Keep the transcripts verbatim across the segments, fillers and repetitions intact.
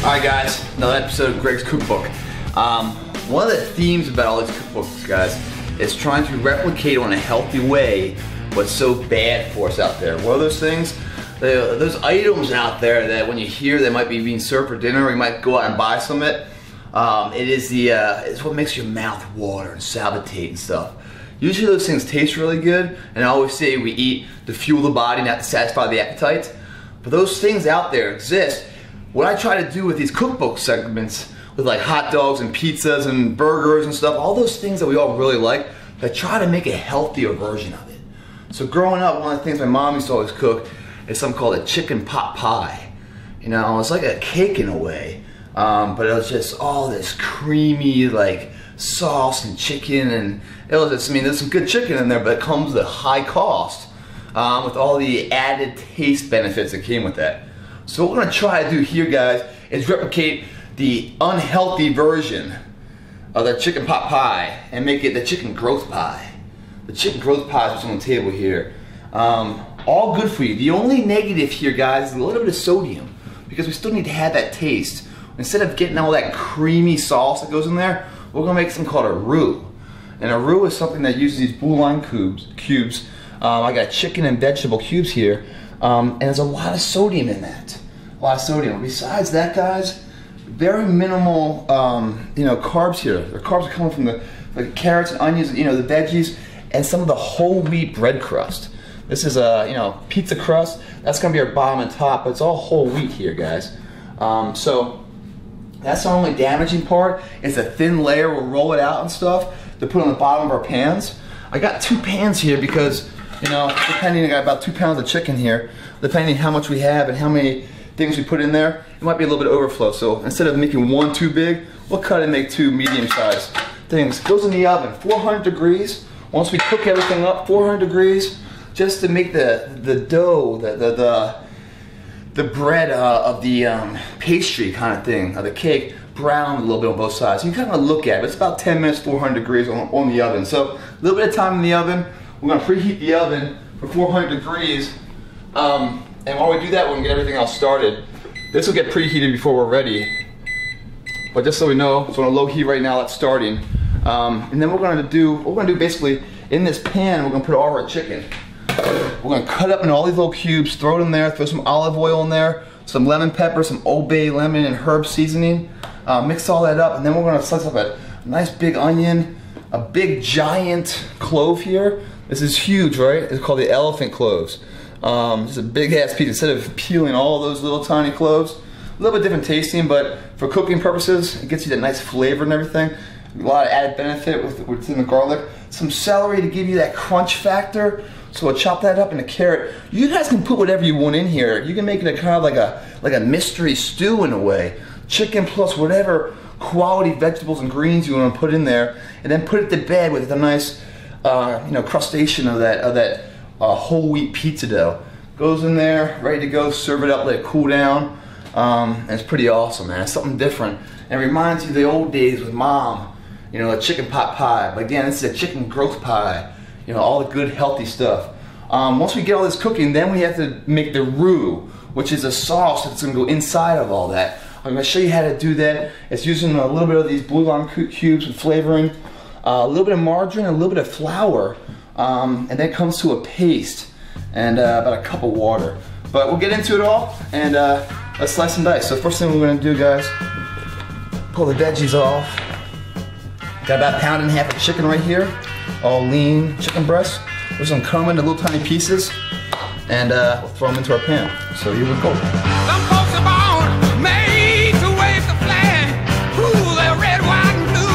Alright guys, another episode of Greg's Cookbook. Um, one of the themes about all these cookbooks, guys, is trying to replicate in a healthy way what's so bad for us out there. What are those things? The, those items out there that when you hear they might be being served for dinner, or you might go out and buy some of it. Um, it is the uh, it's what makes your mouth water and salivatate and stuff. Usually those things taste really good, and I always say we eat to fuel the body, not to satisfy the appetite. But those things out there exist. What I try to do with these cookbook segments, with like hot dogs and pizzas and burgers and stuff, all those things that we all really like, I try to make a healthier version of it. So growing up, one of the things my mom used to always cook is something called a chicken pot pie. You know, it's like a cake in a way, um, but it was just all this creamy like sauce and chicken, and it was just, I mean, there's some good chicken in there, but it comes at a high cost um, with all the added taste benefits that came with that. So what we're gonna try to do here, guys, is replicate the unhealthy version of that chicken pot pie and make it the chicken growth pie. The chicken growth pie is what's on the table here. Um, all good for you. The only negative here, guys, is a little bit of sodium, because we still need to have that taste. Instead of getting all that creamy sauce that goes in there, we're gonna make something called a roux. And a roux is something that uses these bouillon cubes. cubes. Um, I got chicken and vegetable cubes here. Um, and there's a lot of sodium in that, a lot of sodium. Besides that, guys, very minimal, um, you know, carbs here. The carbs are coming from the, the carrots and onions, you know, the veggies, and some of the whole wheat bread crust. This is a, you know, pizza crust. That's gonna be our bottom and top, but it's all whole wheat here, guys. Um, so that's the only damaging part. It's a thin layer. We'll roll it out and stuff to put on the bottom of our pans. I got two pans here because, you know, depending, I got about two pounds of chicken here. Depending how much we have and how many things we put in there, it might be a little bit of overflow. So instead of making one too big, we'll cut and make two medium-sized things. It goes in the oven, four hundred degrees. Once we cook everything up, four hundred degrees, just to make the the dough, the the the, the bread uh, of the um, pastry kind of thing, of the cake, brown a little bit on both sides. You kind of look at it. It's about ten minutes, four hundred degrees on, on the oven. So a little bit of time in the oven. We're gonna preheat the oven for four hundred degrees, um, and while we do that, we're gonna get everything else started. This will get preheated before we're ready, but just so we know, it's on a low heat right now. It's starting, um, and then we're gonna do. What we're gonna do basically in this pan, we're gonna put all of our chicken. We're gonna cut up in all these little cubes, throw it in there, throw some olive oil in there, some lemon pepper, some Old Bay lemon and herb seasoning. Uh, mix all that up, and then we're gonna slice up a nice big onion, a big giant clove here. This is huge, right? It's called the elephant cloves. Um, it's a big ass piece. Instead of peeling all those little tiny cloves, a little bit different tasting, but for cooking purposes, it gets you that nice flavor and everything. A lot of added benefit with within the garlic. Some celery to give you that crunch factor. So we'll chop that up, in a carrot. You guys can put whatever you want in here. You can make it a kind of like a like a mystery stew in a way. Chicken plus whatever quality vegetables and greens you want to put in there, and then put it to bed with a nice Uh, you know, crustation of that of that uh, whole wheat pizza dough. Goes in there, ready to go. Serve it up, let it cool down. Um, and it's pretty awesome, man. It's something different, and it reminds you of the old days with mom. You know, a chicken pot pie. But again, this is a chicken growth pie. You know, all the good healthy stuff. Um, once we get all this cooking, then we have to make the roux, which is a sauce that's going to go inside of all that. I'm going to show you how to do that. It's using a little bit of these bouillon cubes with flavoring. Uh, a little bit of margarine, a little bit of flour, um, and then it comes to a paste, and uh, about a cup of water. But we'll get into it all, and uh, let's slice and dice. So first thing we're gonna do, guys, pull the veggies off. Got about a pound and a half of chicken right here, all lean chicken breasts. We're just gonna cut them into little tiny pieces, and uh, we'll throw them into our pan. So here we go. Some folks are born made to wave the flag. Ooh, they're red, white, and blue.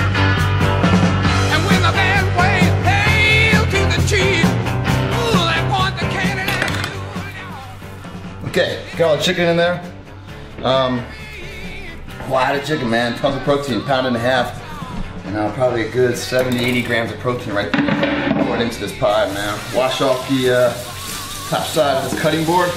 Okay, got all the chicken in there. Um, a lot of chicken, man. Tons of protein, pound and a half. You know, probably a good seventy, eighty grams of protein right there. Pour it into this pie now. Wash off the uh, top side of this cutting board.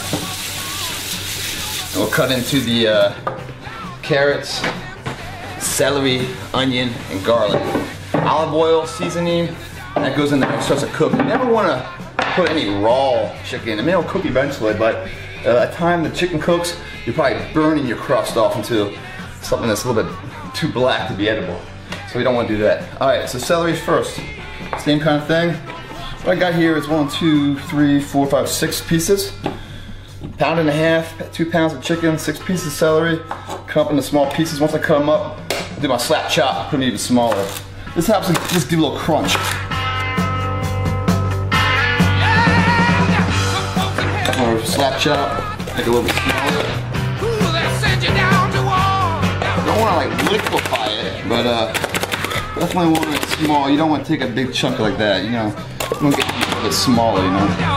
And we'll cut into the uh, carrots, celery, onion, and garlic. Olive oil, seasoning, that goes in there and starts to cook. You never want to put any raw chicken. I mean, it'll cook eventually, but Uh, at the time the chicken cooks, you're probably burning your crust off into something that's a little bit too black to be edible. So we don't want to do that. All right, so celery first. Same kind of thing. What I got here is one, two, three, four, five, six pieces. Pound and a half, two pounds of chicken, six pieces of celery. Cut up into small pieces. Once I cut them up, I do my slap chop, put them even smaller. This helps me just give a little crunch. Or slap chop, make it a little bit smaller. I don't want to like liquefy it, but uh, definitely want it small. You don't want to take a big chunk like that, you know. You want to get it a little bit smaller, you know.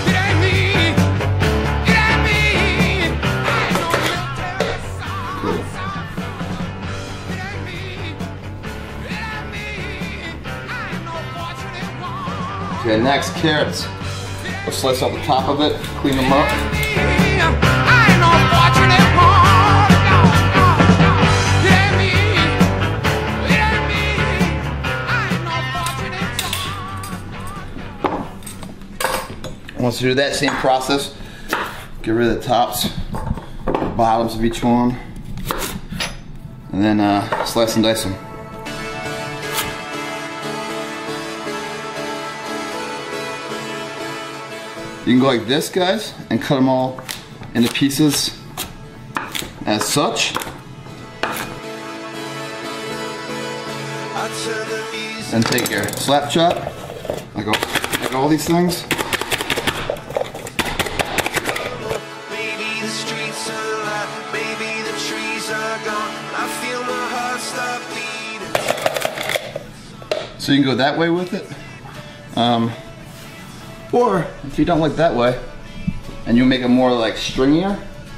Okay, next, carrots. We'll slice off the top of it, clean them up. Once you do that same process, get rid of the tops, the bottoms of each one, and then uh, slice and dice them. You can go like this, guys, and cut them all into pieces as such. And take your slap chop, like all, like all these things. So you can go that way with it. Um, Or, if you don't like that way, and you make it more like stringier,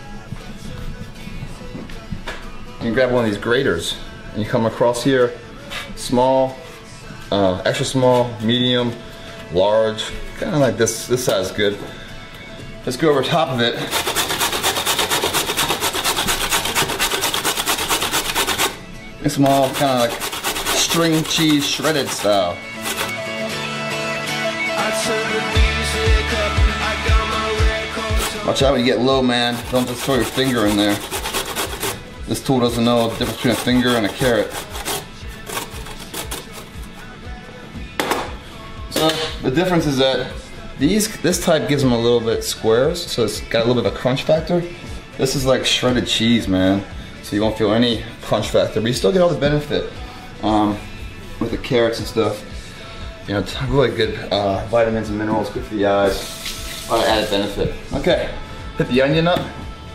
you can grab one of these graters, and you come across here, small, uh, extra small, medium, large, kind of like this, this size is good. Let's go over top of it. It's small, kind of like string cheese shredded style. Watch out when you get low, man. Don't just throw your finger in there. This tool doesn't know the difference between a finger and a carrot. So the difference is that these, this type gives them a little bit squares, so it's got a little bit of a crunch factor. This is like shredded cheese, man. So you won't feel any crunch factor, but you still get all the benefit um, with the carrots and stuff. You know, it's really good uh, vitamins and minerals, good for the eyes. A lot of added benefit. Okay, hit the onion up.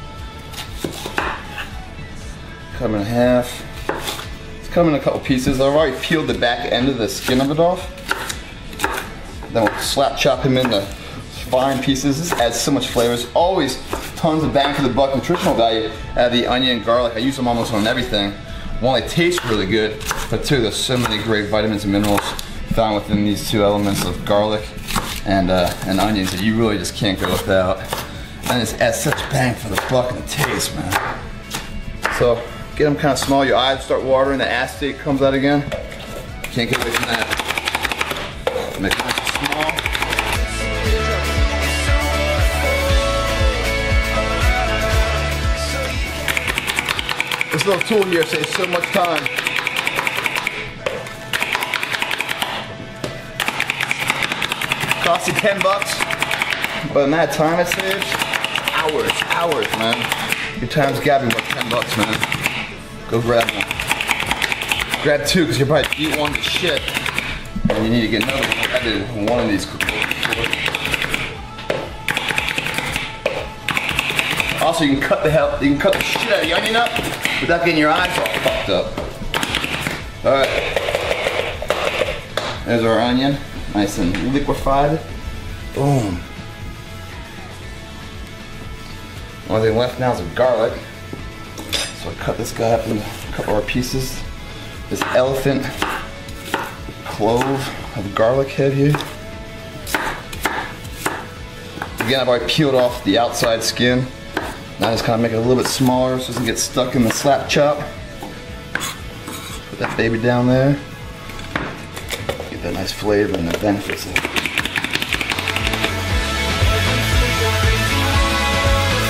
Cut them in half. Let's cut them in a couple pieces. I've already peeled the back end of the skin of it off. Then we'll slap chop them into fine pieces. This adds so much flavor. There's always tons of bang for the buck nutritional value out of the onion and garlic. I use them almost on everything. One, they taste really good, but two, there's so many great vitamins and minerals found within these two elements of garlic and uh, and onions that you really just can't go without. And it adds such bang for the buck and the taste, man. So get them kind of small. Your eyes start watering. The acetate comes out again. Can't get away from that. Make it nice and small. This little tool here saves so much time. Cost you ten bucks, but in that time it saves, hours, hours, man. Your time's gotta be about ten bucks, man. Go grab one. Grab two, because you're probably eat one to shit, and you need to get another one. I did one of these cookbooks. Also, you can cut the hell, you can cut the shit out of the onion up without getting your eyes all fucked up. All right. There's our onion. Nice and liquefied. Boom. Only thing left now is the garlic. So I cut this guy up into a couple of pieces. This elephant clove of garlic head here. Again, I've already peeled off the outside skin. Now I just kind of make it a little bit smaller so it doesn't get stuck in the slap chop. Put that baby down there. Get that nice flavor and the benefits of it.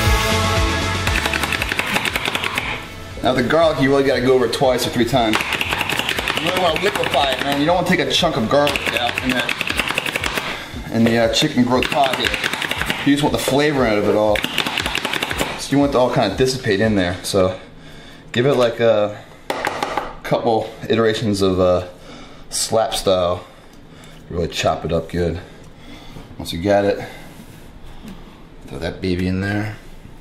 Now the garlic, you really gotta go over it twice or three times. You really wanna liquefy it, man. You don't wanna take a chunk of garlic out in the, in the uh, chicken growth pot here. You just want the flavor out of it all. So you want it to all kind of dissipate in there. So give it like a couple iterations of uh, slap style. Really chop it up good. Once you got it, throw that baby in there.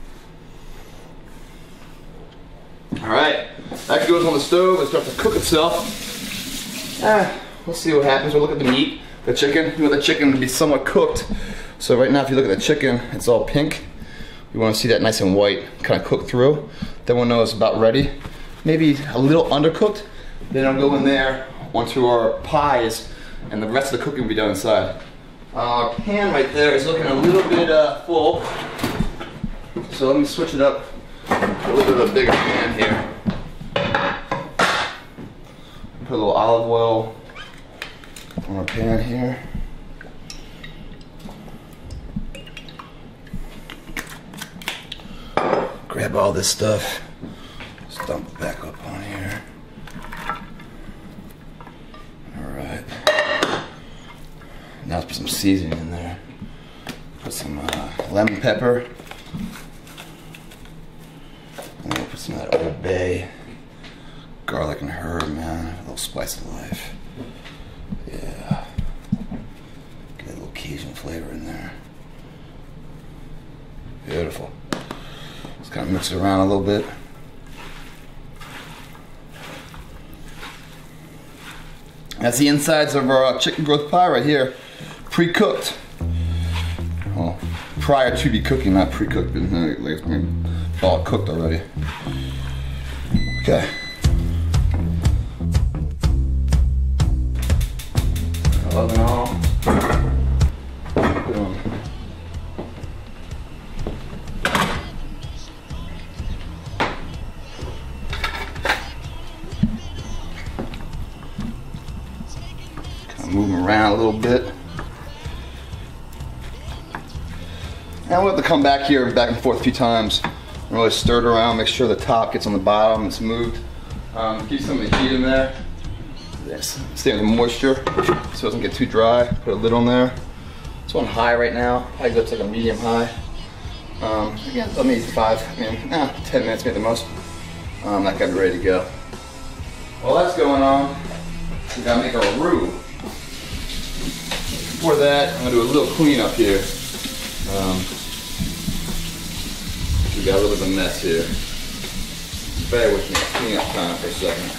All right, that goes on the stove and starts to cook itself. Ah, we'll see what happens. We'll look at the meat, the chicken. You want the chicken to be somewhat cooked. So right now, if you look at the chicken, it's all pink. You want to see that nice and white, kind of cooked through. Then we'll know it's about ready. Maybe a little undercooked. Then I'll go in there onto our pies, and the rest of the cooking will be done inside. Our pan right there is looking a little bit uh, full. So let me switch it up. A little bit of a bigger pan here. Put a little olive oil on our pan here. Grab all this stuff. Just dump it back up on here. Alright. Now let's put some seasoning in there. Put some uh, lemon pepper. And then we'll put some of that Old Bay, garlic and herb, man. A little spice of life. Yeah. Get a little Cajun flavor in there. Beautiful. Just kind of mix it around a little bit. That's the insides of our uh, chicken growth pie right here, pre-cooked. Well, prior to be cooking, not pre-cooked, but uh, like, I mean, all cooked already. Okay. Oven on. Put on. Kind of move them around a little bit. Now we'll have to come back here, back and forth a few times. Really stir it around, make sure the top gets on the bottom, it's moved. Um, keep some of the heat in there. Yes. Stay with the moisture so it doesn't get too dry. Put a lid on there. It's on high right now. Probably goes like a medium high. Um, again, let me five, I mean, eh, ten minutes maybe the most. Um, that got me ready to go. While that's going on, we gotta make our roux. Before that, I'm gonna do a little cleanup here. Um, we got a little bit of a mess here. Bear with me, clean up time for a second.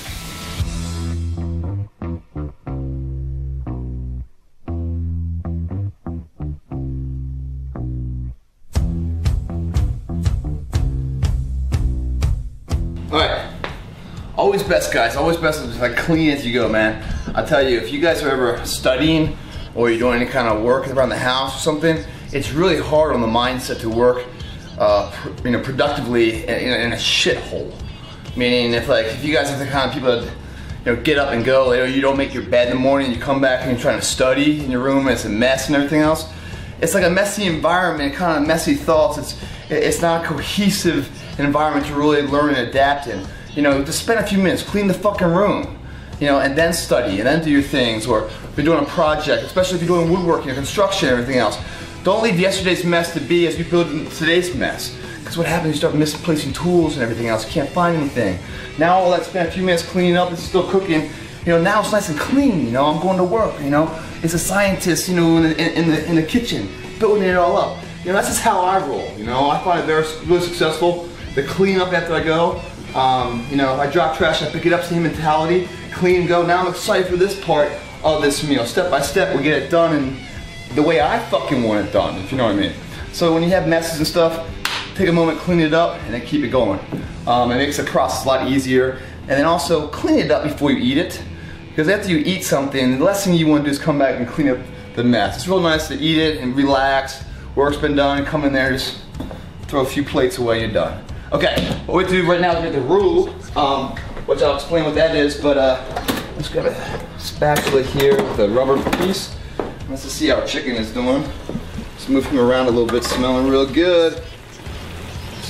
Alright, always best guys, always best to just like clean as you go, man. I tell you, if you guys are ever studying or you're doing any kind of work around the house or something, it's really hard on the mindset to work uh, pr you know, productively in, in a shithole. Meaning if like, if you guys are the kind of people that you know, get up and go, you know, you don't make your bed in the morning, you come back and you're trying to study in your room and it's a mess and everything else. It's like a messy environment, kind of messy thoughts. It's, it's not a cohesive environment to really learn and adapt in. You know, just spend a few minutes, clean the fucking room, you know, and then study, and then do your things. Or if you're doing a project, especially if you're doing woodworking or construction and everything else, don't leave yesterday's mess to be as you build today's mess. Because what happens, you start misplacing tools and everything else, you can't find anything. Now all that spent a few minutes cleaning up, it's still cooking, you know, now it's nice and clean, you know, I'm going to work, you know. It's a scientist, you know, in the, in the, in the kitchen, building it all up. You know, that's just how I roll, you know. I find it very, really successful. The clean up after I go, um, you know, I drop trash, I pick it up, same mentality, clean, go. Now I'm excited for this part of this meal. Step by step, we get it done and the way I fucking want it done, if you know what I mean. So when you have messes and stuff, take a moment, clean it up, and then keep it going. Um, it makes the process a lot easier. And then also clean it up before you eat it. Because after you eat something, the last thing you want to do is come back and clean up the mess. It's real nice to eat it and relax. Work's been done, come in there, just throw a few plates away, you're done. Okay, what we do right now is get the roux, um, which I'll explain what that is, but uh, let's grab a spatula here with a rubber piece. Let's just see how our chicken is doing. Just move him around a little bit, smelling real good. Just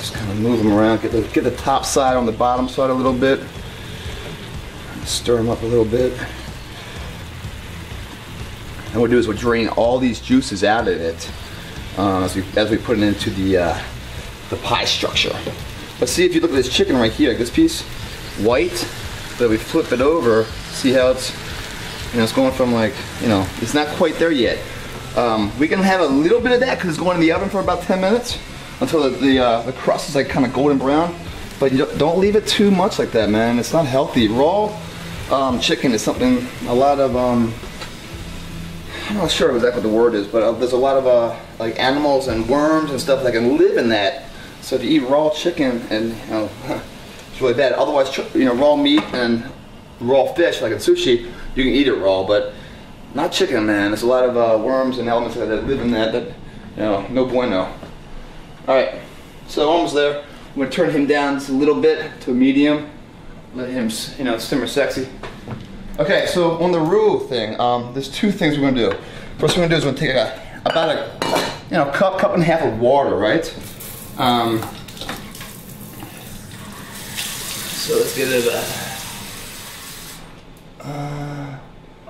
Just kind of move them around, get the, get the top side on the bottom side a little bit. Stir them up a little bit. And what we'll do is we'll drain all these juices out of it uh, as, we, as we put it into the, uh, the pie structure. But see, if you look at this chicken right here, like this piece, white, but we flip it over, see how it's, you know, it's going from like, you know, it's not quite there yet. Um, we can have a little bit of that because it's going in the oven for about ten minutes until the, the, uh, the crust is like kind of golden brown. But you don't, don't leave it too much like that, man. It's not healthy. Raw um, chicken is something, a lot of, um, I'm not sure exactly what the word is, but uh, there's a lot of uh, like animals and worms and stuff that can live in that. So if you eat raw chicken, and you know, it's really bad. Otherwise, you know, raw meat and raw fish, like in sushi, you can eat it raw, but not chicken, man. There's a lot of uh, worms and elements that live in that. That, you know, no bueno. All right, so almost there. I'm gonna turn him down just a little bit to a medium. Let him, you know, simmer sexy. Okay, so on the roux thing, um, there's two things we're gonna do. First, we're gonna do is we're gonna take a, about a, you know, cup, cup and a half of water, right? Um, so let's get it. Uh, uh,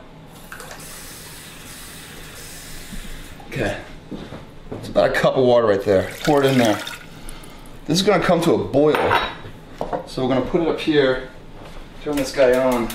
okay, it's about a cup of water right there. Pour it in there. This is gonna come to a boil. So we're gonna put it up here. Turn this guy on.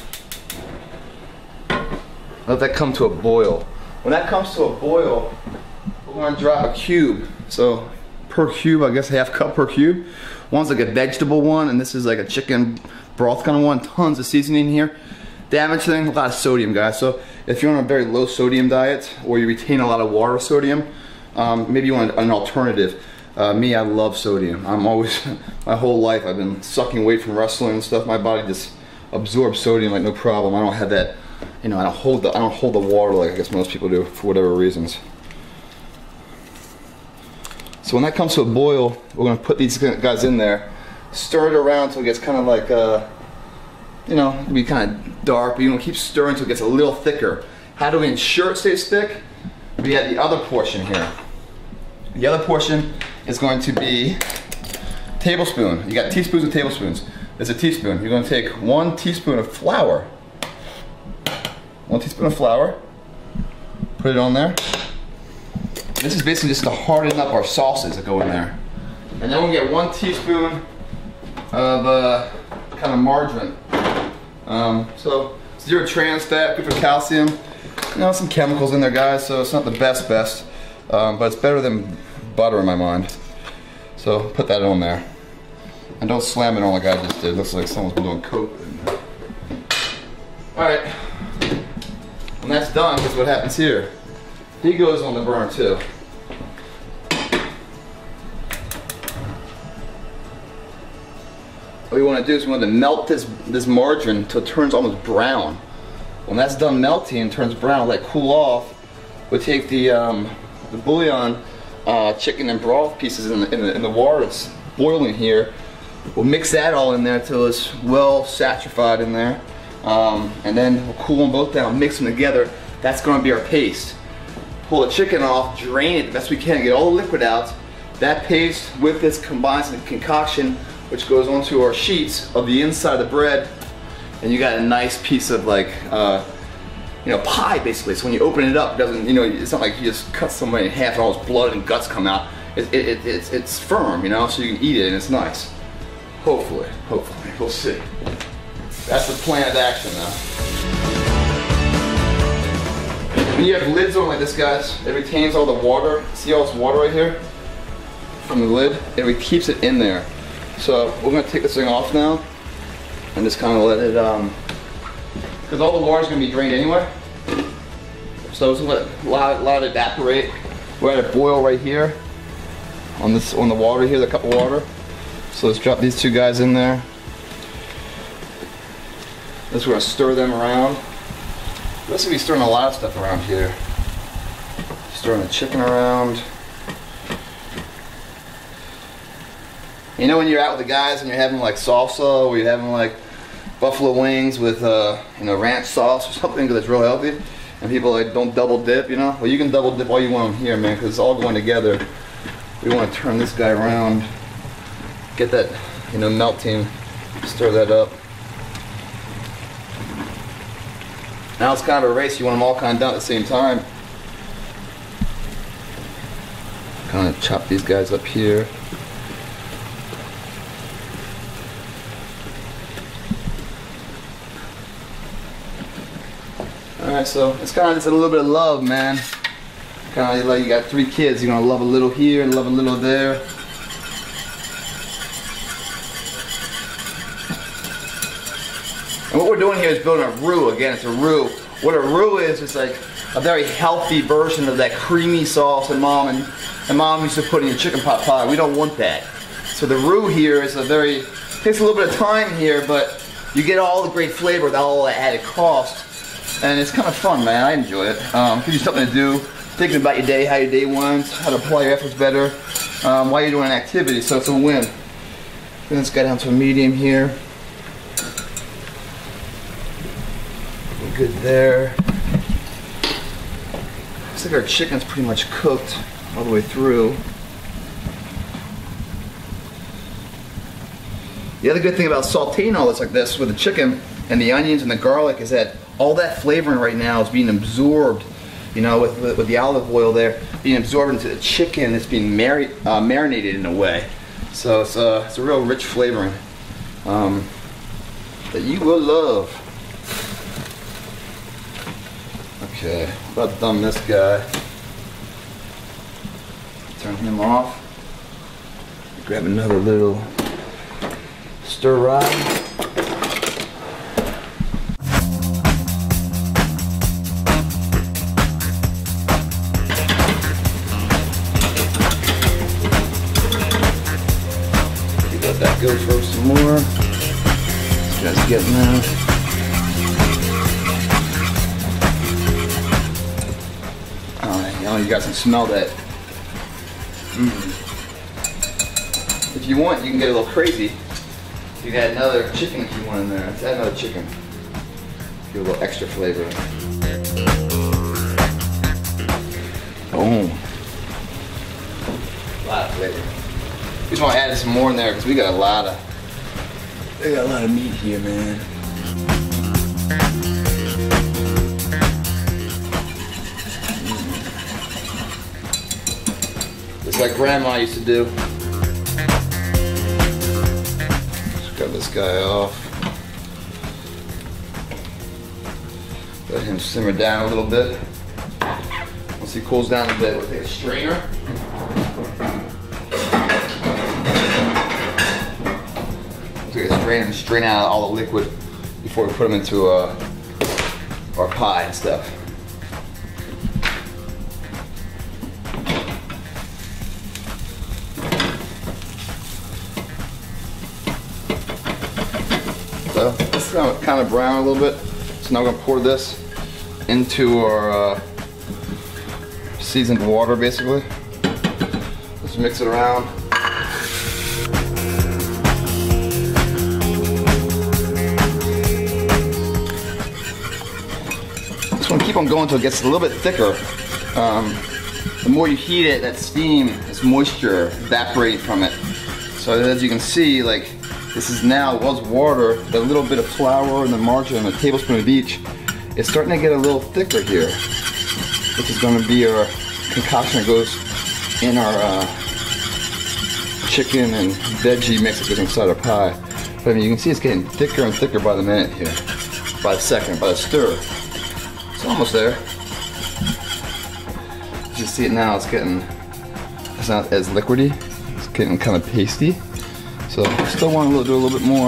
Let that come to a boil. When that comes to a boil, we're gonna drop a cube. So per cube, I guess half cup per cube. One's like a vegetable one, and this is like a chicken broth kind of one. Tons of seasoning here. Damage thing, a lot of sodium, guys. So if you're on a very low sodium diet, or you retain a lot of water sodium, um, maybe you want an alternative. Uh, me, I love sodium. I'm always, my whole life, I've been sucking weight from wrestling and stuff. My body just absorbs sodium like no problem. I don't have that. You know, I don't hold the I don't hold the water like I guess most people do for whatever reasons. So when that comes to a boil, we're gonna put these guys in there, stir it around until it gets kind of like, uh, you know, it'll be kind of dark, but you want to keep stirring until it gets a little thicker. How do we ensure it stays thick? We add the other portion here. The other portion is going to be tablespoon. You got teaspoons and tablespoons. It's a teaspoon. You're going to take one teaspoon of flour. One teaspoon of flour, put it on there. This is basically just to harden up our sauces that go in there. And then we'll get one teaspoon of uh, kind of margarine. Um, so zero trans fat, good for calcium. You know, some chemicals in there, guys, so it's not the best best, um, but it's better than butter in my mind. So put that on there. And don't slam it on like I just did. It looks like someone's been doing coke. All right. When that's done, guess what happens here? He goes on the burn too. What we want to do is we want to melt this this margarine until it turns almost brown. When that's done melting and turns brown, let it cool off. We'll take the um, the bouillon, uh, chicken and broth pieces in the, in the in the water that's boiling here. We'll mix that all in there until it's well saturated in there. Um, and then we'll cool them both down, mix them together. That's going to be our paste. Pull the chicken off, drain it the best we can, get all the liquid out. That paste with this combines the concoction, which goes onto our sheets of the inside of the bread, and you got a nice piece of like, uh, you know, pie basically. So when you open it up, it doesn't, you know, it's not like you just cut somebody in half and all this blood and guts come out. It, it, it, it's, it's firm, you know, so you can eat it and it's nice. Hopefully, hopefully, we'll see. That's the plan of action now. When you have lids on like this, guys, it retains all the water. See all this water right here? From the lid? It keeps it in there. So we're gonna take this thing off now and just kind of let it, um, because all the water's gonna be drained anyway. So just let it, allow, allow it evaporate. We're at a boil right here on this, on the water here, the cup of water. So let's drop these two guys in there. This we're gonna stir them around. We're gonna be stirring a lot of stuff around here. Stirring the chicken around. You know when you're out with the guys and you're having like salsa, or you're having like buffalo wings with uh, you know, ranch sauce or something that's real healthy, and people like don't double dip, you know? Well, you can double dip all you want here, man, because it's all going together. We want to turn this guy around get that, you know, melting, stir that up. Now it's kind of a race, you want them all kind of done at the same time. Kind of chop these guys up here. Alright, so it's kind of just a little bit of love, man. Kind of like you got three kids, you're gonna love a little here and love a little there. And what we're doing here is building a roux. Again, it's a roux. What a roux is, it's like a very healthy version of that creamy sauce that mom and, and mom used to put in your chicken pot pie. We don't want that. So the roux here is a very, takes a little bit of time here, but you get all the great flavor without all the added cost. And it's kind of fun, man. I enjoy it. Um, gives you something to do, thinking about your day, how your day went, how to apply your efforts better, um, while you're doing an activity, so it's a win. Bring this guy down to a medium here. Good there. Looks like our chicken's pretty much cooked all the way through. The other good thing about sauteing all this like this with the chicken and the onions and the garlic is that all that flavoring right now is being absorbed, you know, with, with, with the olive oil there, being absorbed into the chicken. It's being mari uh, marinated in a way. So it's, uh, it's a real rich flavoring um, that you will love. Okay, about to thumb this guy. Turn him off. Grab another little stir fry. Let that go for some more. This guy's getting that. Oh, you guys can smell that. Mm. If you want, you can get a little crazy. You can add another chicken if you want in there. Let's add another chicken. Give a little extra flavor. Boom. A lot of flavor. We just want to add some more in there because we got a lot of, we got a lot of meat here, man. Just like Grandma used to do. Just cut this guy off. Let him simmer down a little bit. Once he cools down a bit, we'll take a strainer. We'll take a strainer and strain out all the liquid before we put them into uh, our pie and stuff. So this is kind of brown a little bit. So now we're gonna pour this into our uh, seasoned water, basically. Let's mix it around. Just want to keep on going until it gets a little bit thicker. Um, the more you heat it, that steam, this moisture evaporating from it. So as you can see, like, this is now, it was water, the little bit of flour and the margarine, a tablespoon of each. It's starting to get a little thicker here, which is going to be our concoction that goes in our uh, chicken and veggie mix that goes inside our pie. But I mean, you can see it's getting thicker and thicker by the minute here, by the second, by the stir. It's almost there. You can see it now, it's getting, it's not as liquidy, it's getting kind of pasty. So I still want to do a little bit more.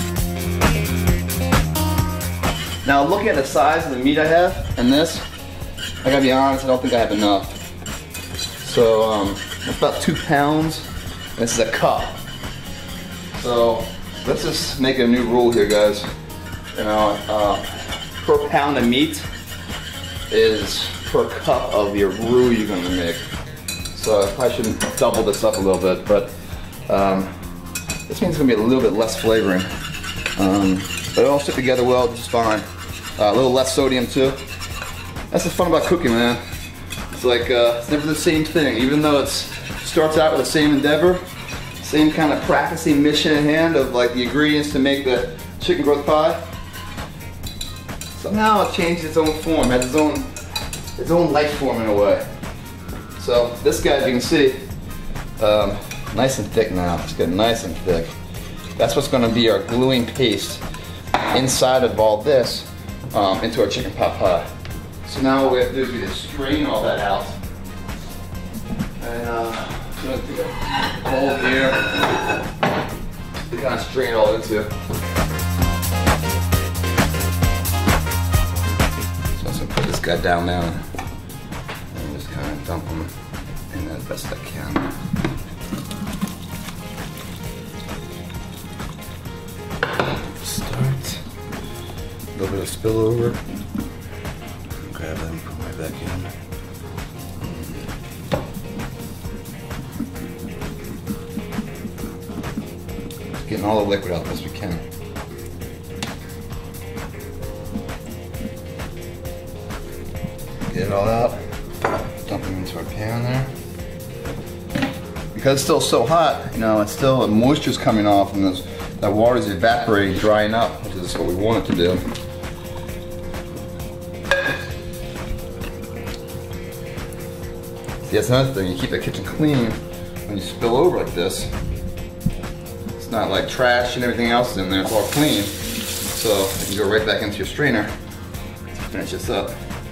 Now looking at the size of the meat I have and this, I gotta be honest, I don't think I have enough. So um, it's about two pounds, and this is a cup. So let's just make a new rule here, guys. You know, uh, per pound of meat is per cup of your roux you're gonna make. So I probably shouldn't double this up a little bit, but um, this means it's gonna be a little bit less flavoring. Um, but it all stick together well, just fine. Uh, a little less sodium too. That's the fun about cooking, man. It's like, uh, it's never the same thing. Even though it starts out with the same endeavor, Same kind of practicing mission at hand of like the ingredients to make the chicken broth pie. Somehow it changed its own form, has its own, its own life form in a way. So this guy, as you can see, um, nice and thick now. It's getting nice and thick. That's what's going to be our gluing paste inside of all this um, into our chicken pot pie. So now what we have to do is we just strain all that out. And uh, I'm going to take a bowl here to kind of strain it all into. So I'm going to put this guy down now and just kind of dump him in as best I can. Start. A little bit of spillover. Grab that and put right back in. Just getting all the liquid out as we can. Get it all out. Dump them into our pan there. Because it's still so hot, you know, it's still, the moisture's coming off and those, that water's evaporating, drying up, which is what we want it to do. See, that's another thing, you keep the kitchen clean when you spill over like this. It's not like trash and everything else is in there, it's all clean. So you can go right back into your strainer to finish this up.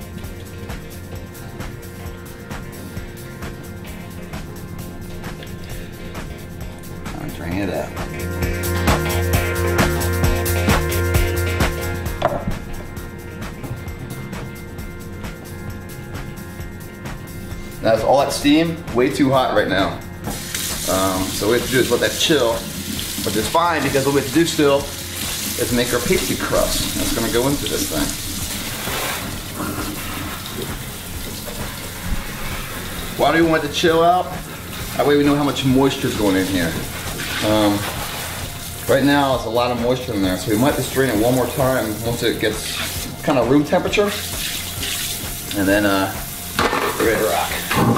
I'll drain it out. That's all that steam, way too hot right now. Um, so what we have to do is let that chill, which is fine because what we have to do still is make our pastry crust. That's gonna go into this thing. Why do we want it to chill out? That way we know how much moisture is going in here. Um, right now it's a lot of moisture in there, so we might just strain it one more time once it gets kind of room temperature. And then uh, we're ready to rock.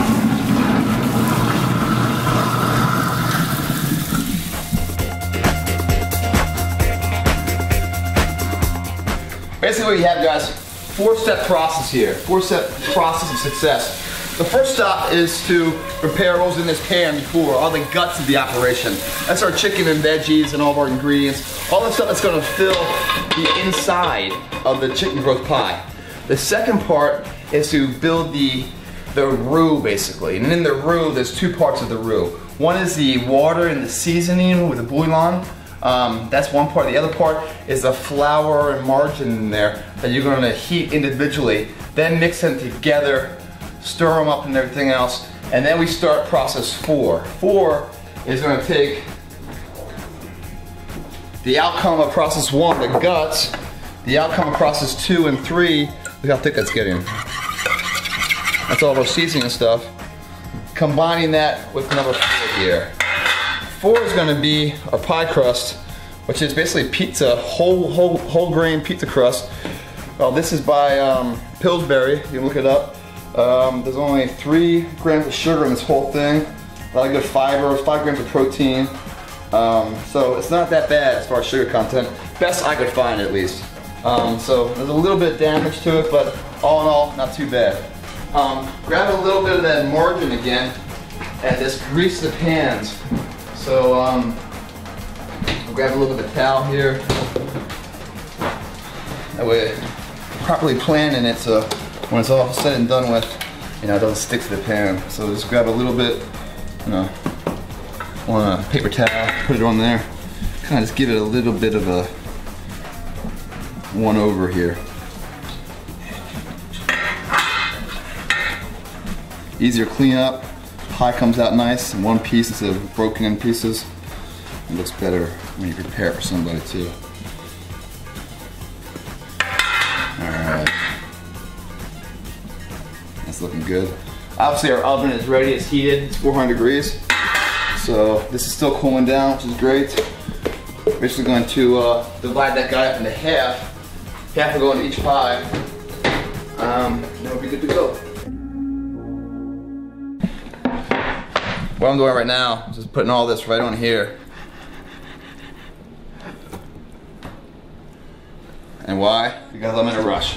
Basically what you have, guys, four-step process here. Four-step process of success. The first stop is to prepare what was in this pan before, all the guts of the operation. That's our chicken and veggies and all of our ingredients. All the stuff that's gonna fill the inside of the chicken broth pie. The second part is to build the, the roux, basically. And in the roux, there's two parts of the roux. One is the water and the seasoning with the bouillon. Um, that's one part. The other part is the flour and margarine in there that you're going to heat individually. Then mix them together, stir them up and everything else. And then we start process four. Four is going to take the outcome of process one, the guts, the outcome of process two and three. Look how thick that's getting. That's all of our seasoning and stuff. Combining that with number four here. Four is going to be our pie crust, which is basically pizza, whole whole whole grain pizza crust. Well, this is by um, Pillsbury. You can look it up. Um, there's only three grams of sugar in this whole thing. A lot of good fiber, five grams of protein. Um, so it's not that bad as far as sugar content. Best I could find, at least. Um, so there's a little bit of damage to it, but all in all, not too bad. Um, grab a little bit of that margarine again, and just grease the pans. So um, I'll grab a little bit of a towel here. That way, properly planning it so when it's all said and done with, you know, it doesn't stick to the pan. So just grab a little bit, you know, on a paper towel, put it on there. Kind of just give it a little bit of a one over here. Easier clean up. Pie comes out nice in one piece instead of broken in pieces. It looks better when you prepare it for somebody too. Alright. That's looking good. Obviously our oven is ready, it's heated, it's four hundred degrees. So this is still cooling down, which is great. We're basically going to uh, divide that guy up into half. Half will go into each pie. Um, then we'll be good to go. what I'm doing right now is just putting all this right on here. And why? Because I'm in a rush.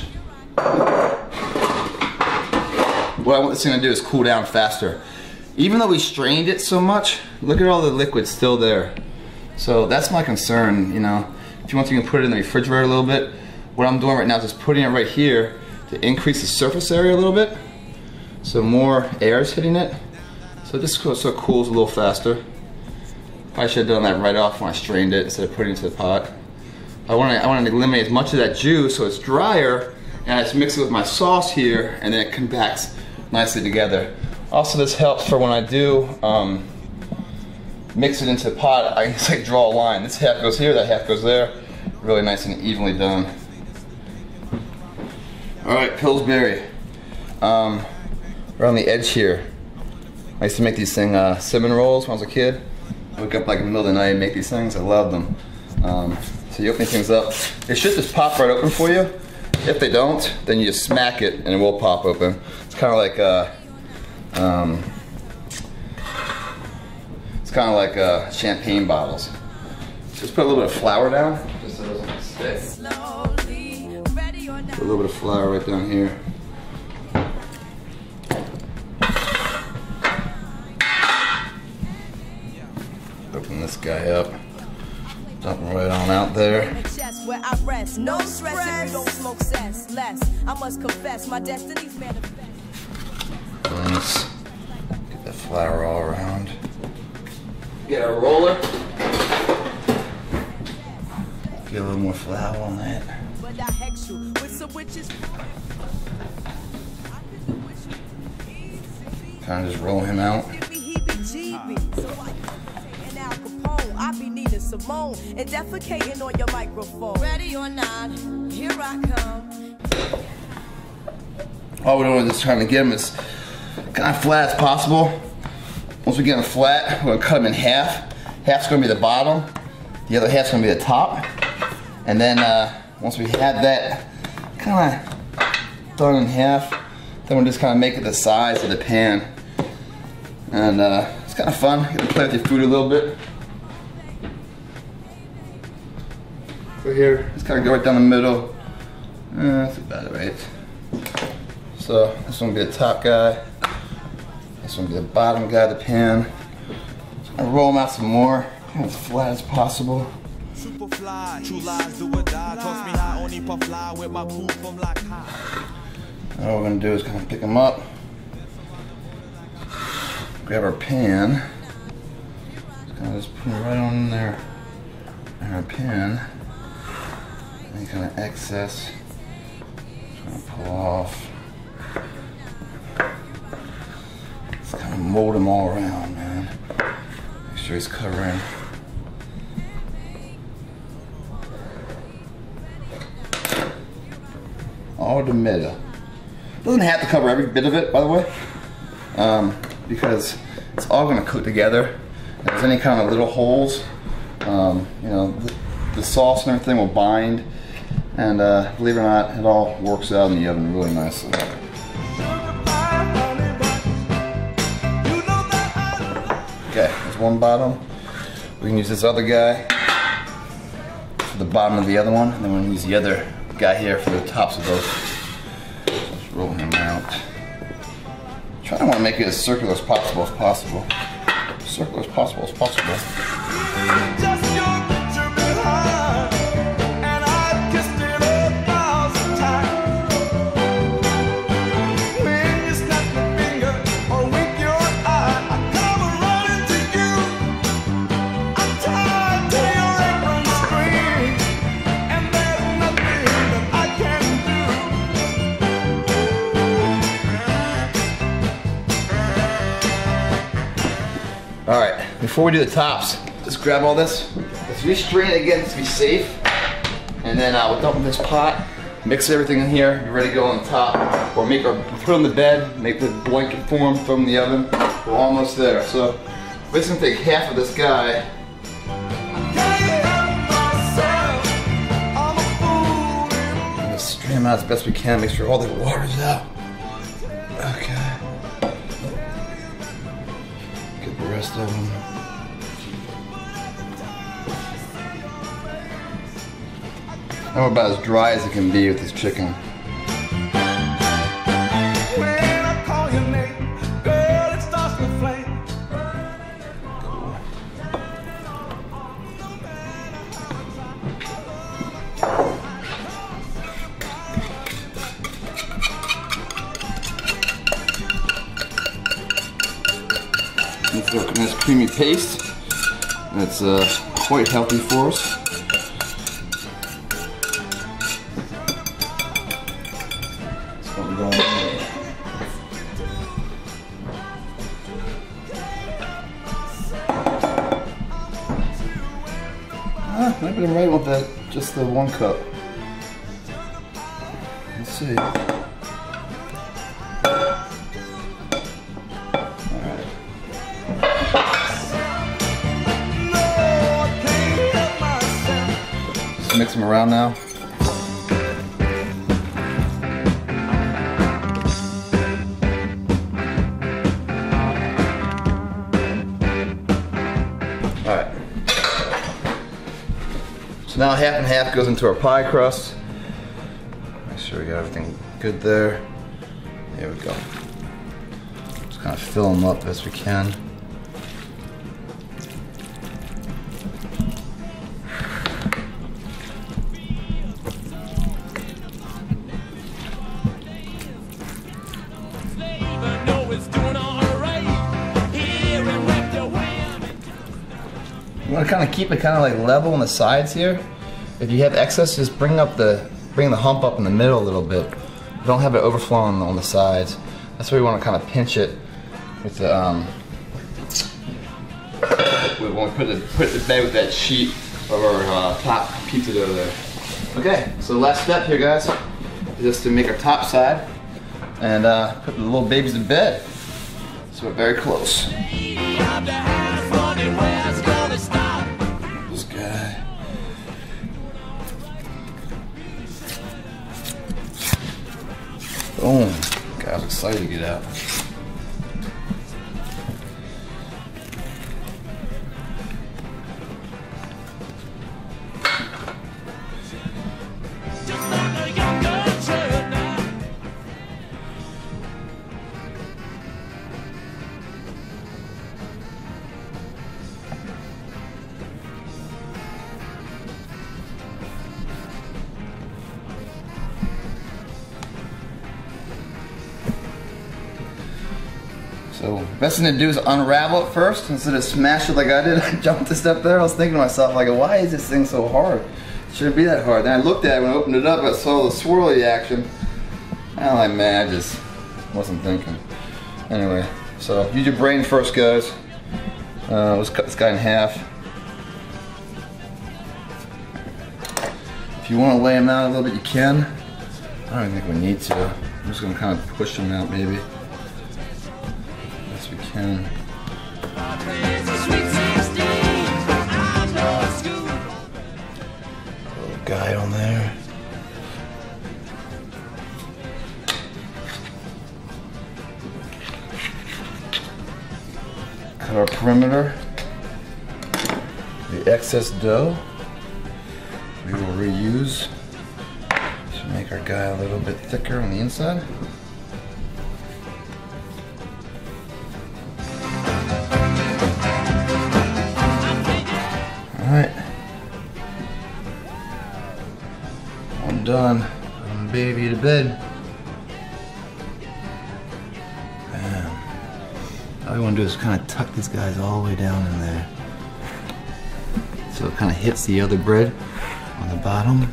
What I want this thing to do is cool down faster. Even though we strained it so much, look at all the liquid still there. So that's my concern, you know. If you want to, you can put it in the refrigerator a little bit. What I'm doing right now is just putting it right here to increase the surface area a little bit, so more air is hitting it. So this so it cools a little faster. I should have done that right off when I strained it instead of putting it into the pot. I want to I want to eliminate as much of that juice so it's drier, and I just mix it with my sauce here, and then it compacts nicely together. Also, this helps for when I do um, mix it into the pot. I can just like draw a line. This half goes here, that half goes there. Really nice and evenly done. All right, Pillsbury. Um, around the edge here. I used to make these thing uh, cinnamon rolls when I was a kid. I wake up like in the middle of the night and make these things. I love them. Um, so you open things up. They should just pop right open for you. If they don't, then you just smack it and it will pop open. It's kind of like uh, um, it's kind of like uh, champagne bottles. Just put a little bit of flour down, just so it doesn't stick. Put a little bit of flour right down here. Open this guy up. Dump him right on out there. Where I rest. No stress if you don't smoke cess. Less. I must confess my destiny's manifest. Let's get that flour all around. Get our roller. Get a little more flour on that. But I hex you with some witches. Kind of just roll him out. I be needing Simone and defecating on your microphone. Ready or not, here I come. All we're doing is just trying to get them as kind of flat as possible. Once we get them flat, we're gonna cut them in half. Half's gonna be the bottom, the other half's gonna be the top. And then uh, once we have that kind of done in half, then we'll just kind of make it the size of the pan. And uh, it's kind of fun. You get to play with your food a little bit. So here, just kind of go right down the middle. Eh, that's about right. So this one will be the top guy. This one will be the bottom guy of the pan. Just gonna roll them out some more, kind of as flat as possible. Super fly, true lies do or die. Toss me high, only puff fly with my poop from like high. Now what we're gonna do is kind of pick them up. Grab our pan. Just kind of just put it right on in there. In our pan. Any kind of excess, just gonna pull off. Just kind of mold them all around, man. Make sure he's covering. All the middle. Doesn't have to cover every bit of it, by the way, um, because it's all gonna cook together. If there's any kind of little holes, um, you know, the, the sauce and everything will bind. And uh, believe it or not, it all works out in the oven really nicely. Okay, there's one bottom. We can use this other guy for the bottom of the other one, and then we're gonna use the other guy here for the tops of both. Just roll him out. Try to want to make it as circular as possible as possible. As circular as possible as possible. All right, before we do the tops, just grab all this. Let's restrain it again to be safe. And then uh, we'll dump in this pot, mix everything in here, be ready to go on the top. Or make our, put it on the bed, make the blanket form, throw them in the oven. We're almost there. So we're just gonna take half of this guy. And just strain them out as best we can, make sure all the water's out. Okay. seven. Now we're about as dry as it can be with this chicken. When I call your name, girl, it starts to flame. It's a nice creamy paste, and it's uh, quite healthy for us. That's what we're going with. Ah, maybe I'm right with that, just the one cup. Let's see. Mix them around now. Alright. So now half and half goes into our pie crust. Make sure we got everything good there. There we go. Just kind of fill them up as we can. You want to kind of keep it kind of like level on the sides here. If you have excess, just bring up the bring the hump up in the middle a little bit. Don't have it overflowing on the sides. That's where you want to kind of pinch it with the um. We want to put it put it bed with that sheet of our uh, top pizza dough there. Okay, so the last step here, guys, is just to make our top side and uh, put the little babies to bed. So we're very close. This guy. Boom. God, I was excited to get out. So best thing to do is unravel it first instead of smash it like I did. I jumped a step there. I was thinking to myself, like, why is this thing so hard? It shouldn't be that hard. Then I looked at it when I opened it up. I saw the swirly action. I'm like, man, I just wasn't thinking. Anyway, so use your brain first, guys. Uh, let's cut this guy in half. If you want to lay him out a little bit, you can. I don't even think we need to. I'm just gonna kind of push him out, maybe. We can. Little guy on there. Cut our perimeter. The excess dough we will reuse to make our guy a little bit thicker on the inside. Alright, I'm done. I'm baby to bed. Bam. All you want to do is kind of tuck these guys all the way down in there. So it kind of hits the other bread on the bottom.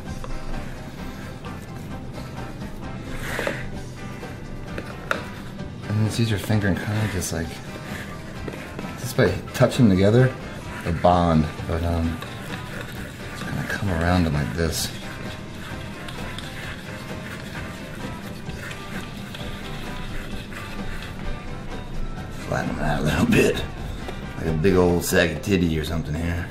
And then just use your finger and kind of just like, just by touching them together, a bond, but um, it's gonna come around them like this. Flatten them out a little bit, like a big old saggy titty or something here.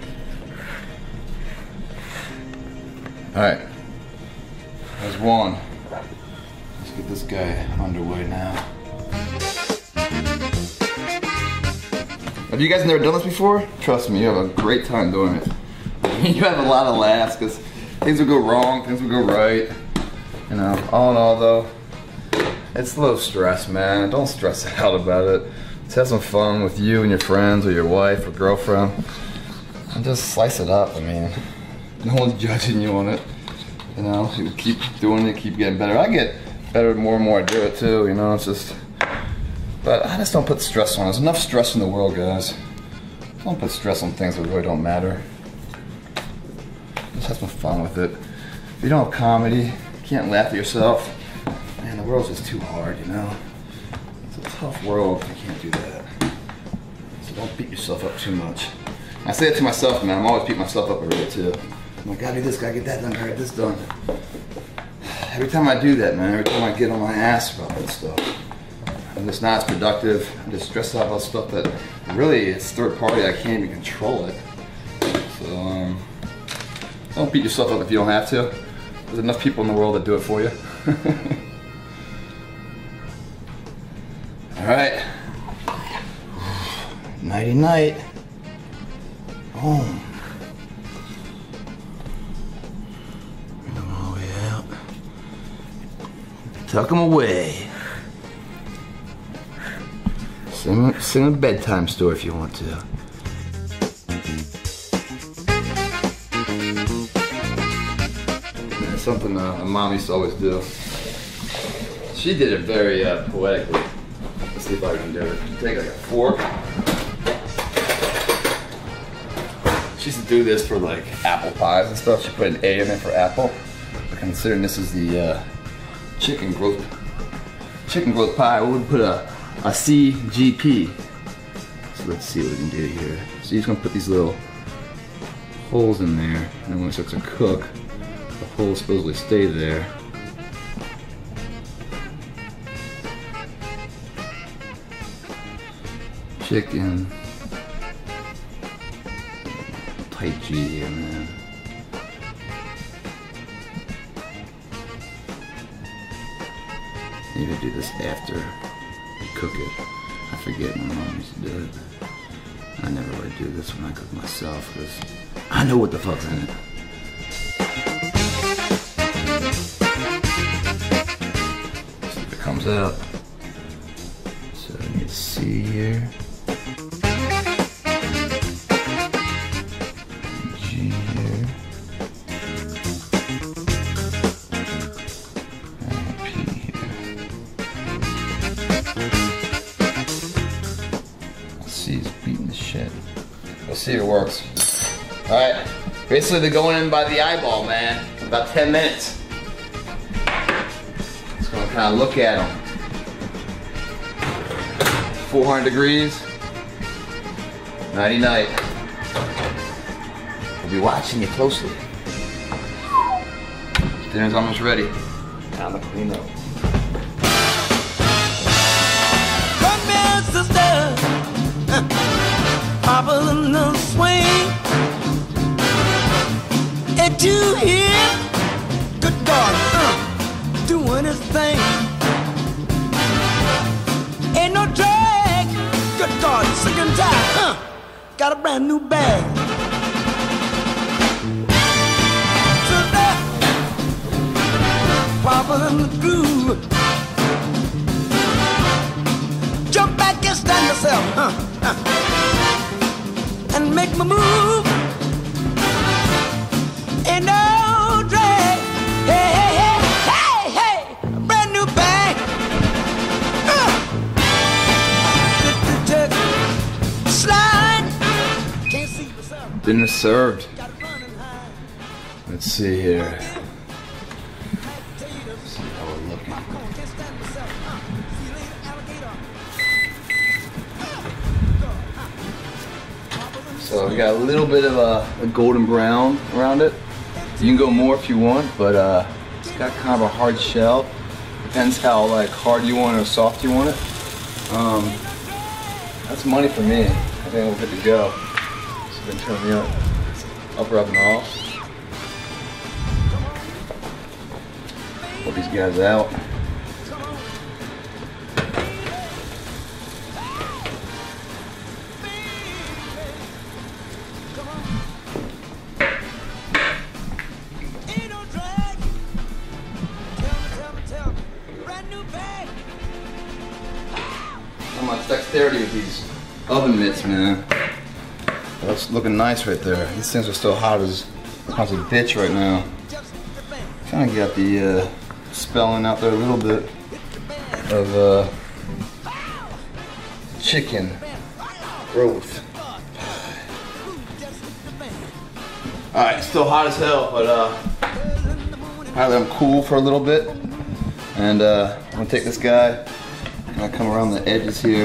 All right, there's one. Let's get this guy underway now. Have you guys never done this before? Trust me, you have a great time doing it. You have a lot of laughs because things will go wrong, things will go right. You know, all in all though, it's low stress, man. Don't stress out about it. Just have some fun with you and your friends or your wife or girlfriend. And just slice it up, I mean. No one's judging you on it. You know, you keep doing it, keep getting better. I get better the more and more I do it too, you know, it's just, but I just don't put stress on it. There's enough stress in the world, guys. Don't put stress on things that really don't matter. Just have some fun with it. If you don't have comedy, you can't laugh at yourself, man, the world's just too hard, you know? It's a tough world if you can't do that. So don't beat yourself up too much. I say it to myself, man. I'm always beating myself up over it too. I'm like, gotta do this, gotta get that done, gotta get this done. Every time I do that, man, every time I get on my ass about that stuff, I'm just not as productive. I'm just stressed out about stuff that really it's third party. I can't even control it. So, um, don't beat yourself up if you don't have to. There's enough people in the world that do it for you. All right. Nighty night. Home. All the way out. Tuck them away. Sing, sing a bedtime story if you want to. That's something uh, my mom used to always do. She did it very uh, poetically. Let's see if I can do it. Take like a fork. She used to do this for like apple pies and stuff. She put an A in it for apple. But considering this is the uh, chicken growth chicken growth pie, we would put a, a C G P. So let's see what we can do here. So you're just gonna put these little holes in there, and then when it starts to cook, the holes supposedly stay there. Chicken. Tight G here, man. Maybe do this after you cook it. I forget, my mom used to do it. I never really do this when I cook myself because I know what the fuck's in it. See if it comes out. So I need to see here. Let's see if it works. Alright, basically they're going in by the eyeball, man. About ten minutes. Just gonna kind of look at them. four hundred degrees. Nighty night. We'll be watching you closely. Dinner's almost ready. Time to clean up. Come here, sister. Papa in the swing. And you hear good God uh, doing his thing. Ain't no drag. Good God, sick and tired. Uh, got a brand new bag. So there, Papa in the groove. Jump back and stand yourself. Uh, uh. And make my move. And no drag. Hey, hey, hey, hey, hey, brand new bag. Uh. Slide. Can't see myself. Dinner served. Let's see here. Let's see how we're looking. So we got a little bit of a, a golden brown around it. You can go more if you want, but uh, it's got kind of a hard shell. Depends how like hard you want it or soft you want it. Um, that's money for me. I think we're good to go. So then turn me up, up, up and off. Pull these guys out. dexterity with these oven mitts, man. That's looking nice right there. These things are still hot as, hot as a bitch right now. Kind of got the uh, spelling out there a little bit of uh, chicken growth. Alright, still hot as hell, but uh, I let them cool for a little bit. And uh, I'm gonna take this guy and I come around the edges here.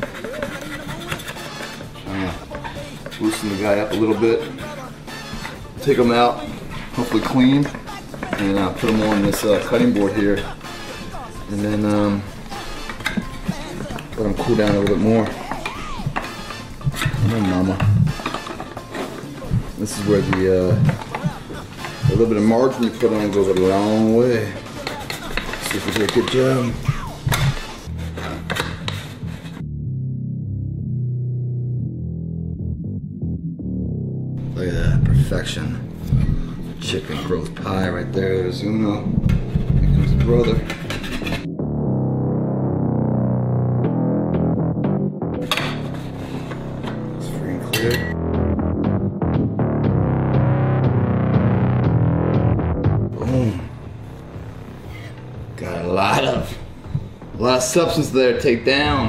Trying to loosen the guy up a little bit. Take him out, hopefully clean, and uh, put him on this uh, cutting board here. And then um, let him cool down a little bit more. Come on, mama. This is where the uh, a little bit of margin you put on goes a long way. See if we do a good job. Look at that, perfection. Chicken growth pie right there. There's Uno. Here comes the brother. It's free and clear. Boom. Got a lot of, a lot of substance there to take down.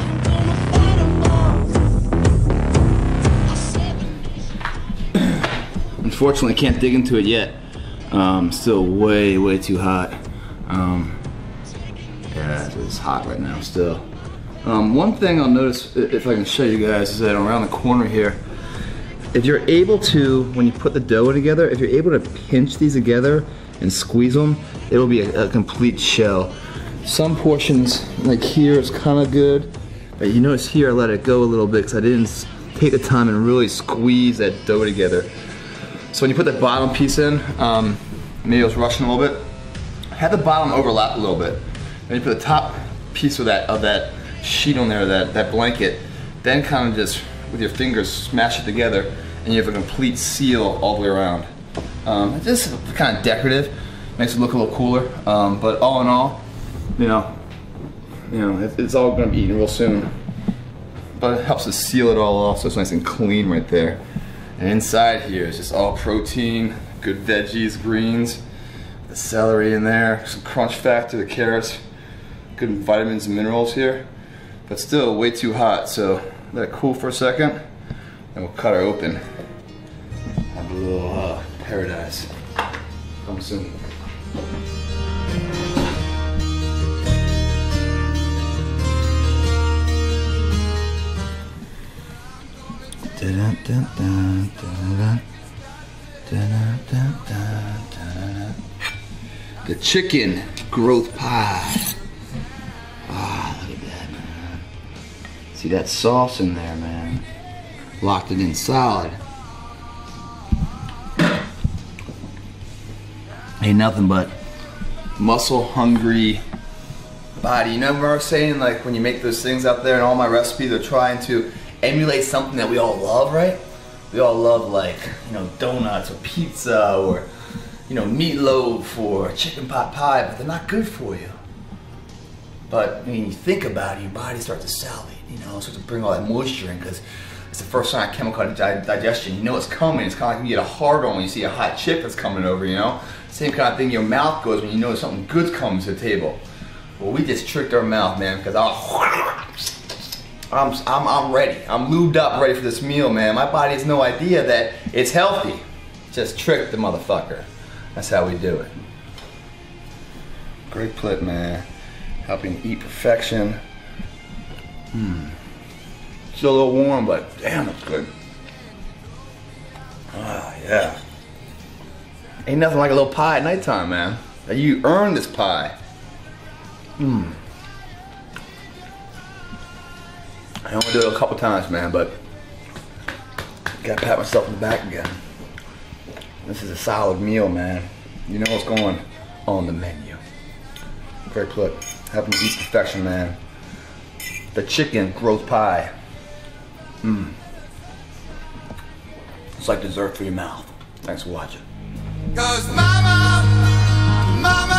Unfortunately, can't dig into it yet. Um, still way, way too hot. Um, yeah, it's hot right now still. Um, one thing I'll notice, if I can show you guys, is that around the corner here, if you're able to, when you put the dough together, if you're able to pinch these together and squeeze them, it'll be a, a complete shell. Some portions, like here, is kind of good, but you notice here I let it go a little bit because I didn't take the time and really squeeze that dough together. So when you put the bottom piece in, um, maybe I was rushing a little bit, have the bottom overlap a little bit. Then you put the top piece of that of that sheet on there, that, that blanket, then kind of just, with your fingers, smash it together, and you have a complete seal all the way around. Um, this is kind of decorative, makes it look a little cooler, um, but all in all, you know, you know, it, it's all gonna be eaten real soon. But it helps to seal it all off so it's nice and clean right there. And inside here is just all protein, good veggies, greens, the celery in there, some crunch factor, the carrots, good vitamins and minerals here, but still way too hot, so let it cool for a second, and we'll cut her open. Have a little uh, paradise. Come soon. Dun, dun, dun, dun, dun, dun, dun, dun. The chicken growth pie. Ah, look at that, man. See that sauce in there, man. Locked it in solid. Ain't nothing but muscle hungry body. You know what I was saying? Like when you make those things out there and all my recipes are trying to emulate something that we all love, right? We all love, like, you know, donuts or pizza or, you know, meatloaf or chicken pot pie, but they're not good for you. But when you think about it, your body starts to salivate, you know, starts to bring all that moisture in because it's the first sign of chemical digestion. You know it's coming. It's kind of like you get a hard on when you see a hot chip that's coming over, you know? Same kind of thing your mouth goes when you know something good's coming to the table. Well, we just tricked our mouth, man, because I'll I'm, I'm, I'm ready. I'm lubed up, ready for this meal, man. My body has no idea that it's healthy. Just trick the motherfucker. That's how we do it. Great clip, man. Helping eat perfection. Hmm. Still a little warm, but damn, it's good. Ah, yeah. Ain't nothing like a little pie at nighttime, man. You earned this pie. Hmm. I only do it a couple times, man, but gotta pat myself in the back again. This is a solid meal, man. You know what's going on the menu. Great clip. Helping you eat perfection, man. The chicken growth pie. Mmm. It's like dessert for your mouth. Thanks for watching. 'Cause mama, mama.